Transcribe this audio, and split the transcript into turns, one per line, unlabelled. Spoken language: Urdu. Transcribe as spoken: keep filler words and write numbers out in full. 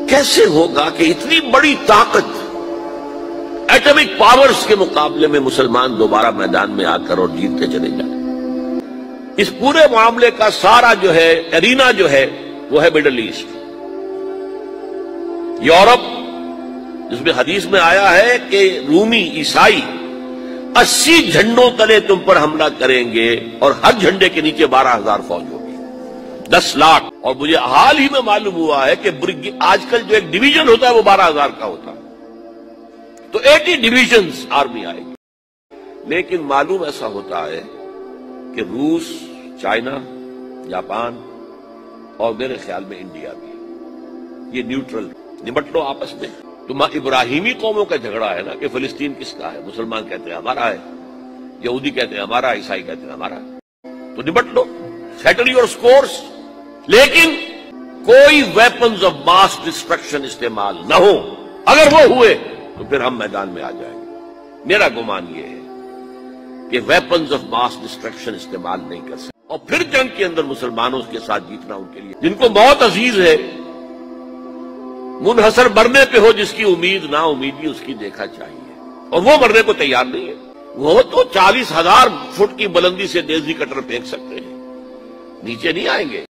کیسے ہوگا کہ اتنی بڑی طاقت ایٹمک پاورز کے مقابلے میں مسلمان دوبارہ میدان میں آ کر اور جیتتے چلے جائیں؟ اس پورے معاملے کا سارا جو ہے ارینا جو ہے وہ ہے مڈل ایسٹ، یورپ، جس میں حدیث میں آیا ہے کہ رومی عیسائی اسی جھنڈوں تلے تم پر حملہ کریں گے اور ہر جھنڈے کے نیچے بارہ ہزار فوج ہوگی، دس لاکھ. اور مجھے حال ہی میں معلوم ہوا ہے کہ آج کل جو ایک ڈویژن ہوتا ہے وہ بارہ ہزار کا ہوتا ہے، تو ایٹی ڈویژنز آرمی آئے گی. لیکن معلوم ایسا ہوتا ہے کہ روس، چائنا، جاپان اور میرے خیال میں انڈیا بھی، یہ نیوٹرل، نمٹ لو آپس میں. تو ابراہیمی قوموں کا جھگڑا ہے نا کہ فلسطین کس کا ہے، مسلمان کہتے ہیں ہمارا ہے، یہودی کہتے ہیں ہمارا، عیسائی کہتے ہیں ہمارا، تو نمٹ لو، سیٹل یور سکورز. لیکن کوئی ویپنز آف ماس ڈسٹرکشن استعمال نہ ہو. اگر وہ ہوئے تو پھر ہم میدان میں آ جائیں گے. میرا گمان یہ ہے کہ ویپنز آف ماس ڈسٹرکشن استعمال نہیں کر سکتے، اور پھر جنگ کے اندر مسلمانوں کے ساتھ جیتنا ان کے لیے، جن کو موت عزیز ہے، منحصر مرنے پہ ہو جس کی امید نا امیدی اس کی دیکھا چاہیے، اور وہ مرنے کو تیار نہیں ہے. وہ تو چالیس ہزار فٹ کی بلندی سے دیزی کٹر پھینک سکتے ہیں، نیچے نہیں آئیں گے.